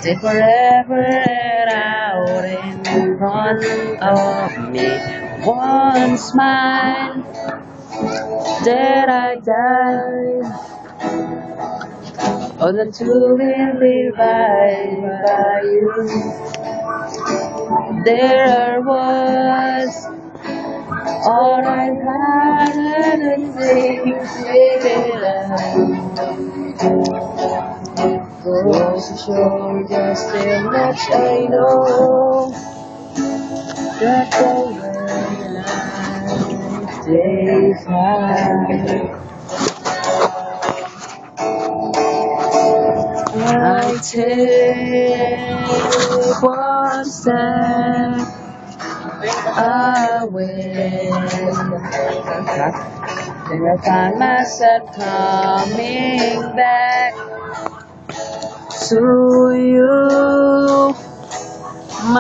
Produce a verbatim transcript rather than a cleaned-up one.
stay forever out in front of me. One smile that I died on the two will live by, by you. There was all I had and the things goes to show just how much I know that the way days high. I take one step away, then I find myself coming back to you.